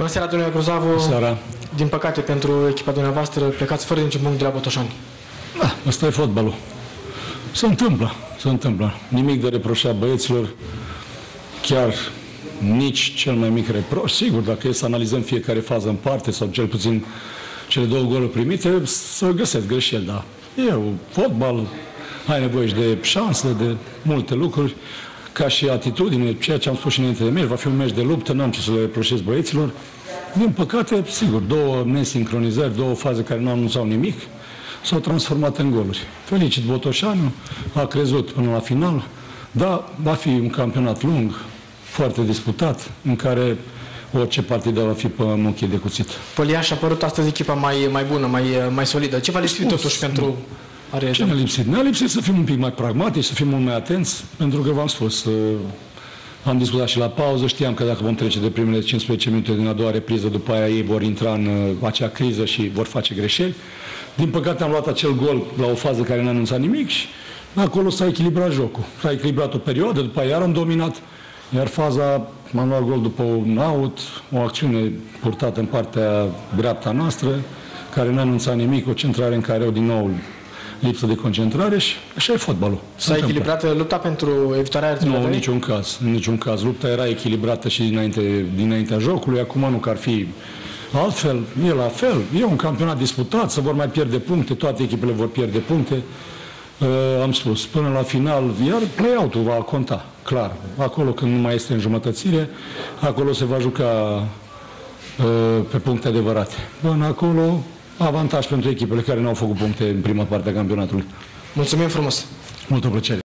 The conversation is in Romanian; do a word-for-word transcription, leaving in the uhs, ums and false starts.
Bună seara, domnule Grozavu. Seara. Din păcate, pentru echipa dumneavoastră, plecați fără niciun punct de la Botoșani. Da, ăsta e fotbalul. Se întâmplă, se întâmplă. Nimic de reproșat băieților, chiar nici cel mai mic reproș. Sigur, dacă e să analizăm fiecare fază în parte, sau cel puțin cele două goluri primite, să găsesc greșeli, da. E fotbal, ai nevoie și de șanse, de multe lucruri, ca și atitudine, ceea ce am spus și înainte de meci, va fi un meci de luptă, n-am ce să le reproșez băieților. Din păcate, sigur, două nesincronizări, două faze care nu anunțau nimic, s-au transformat în goluri. Felicit Botoșanu, a crezut până la final, dar va fi un campionat lung, foarte disputat, în care orice partidă va fi pe muchie de cuțit. Poliaș a părut astăzi echipa mai, mai bună, mai, mai solidă. Ce v-a lipsit totuși pentru a realiza? Ce ne-a lipsit? Ne-a lipsit să fim un pic mai pragmatici, să fim mult mai atenți, pentru că v-am spus, am discutat și la pauză, știam că dacă vom trece de primele cincisprezece minute din a doua repriză, după aia ei vor intra în acea criză și vor face greșeli. Din păcate am luat acel gol la o fază care n-a anunțat nimic și acolo s-a echilibrat jocul. S-a echilibrat o perioadă, după aia iar am dominat, iar faza, m-am luat gol după un out, o acțiune purtată în partea dreapta noastră, care n-a anunțat nimic, o centrare în care au din nou lipsă de concentrare și așa e fotbalul. S-a echilibrat lupta pentru evitarea Nu, în niciun caz. În niciun caz. Lupta era echilibrată și dinainte, dinaintea jocului. Acum nu că ar fi altfel. E la fel. E un campionat disputat, se vor mai pierde puncte, toate echipele vor pierde puncte. Uh, am spus, până la final, iar play-out-ul va conta, clar. Acolo când nu mai este înjumătățire, acolo se va juca uh, pe puncte adevărate. Până acolo, avantaj pentru echipele care n-au făcut puncte în prima parte a campionatului. Mulțumim frumos! Multă plăcere!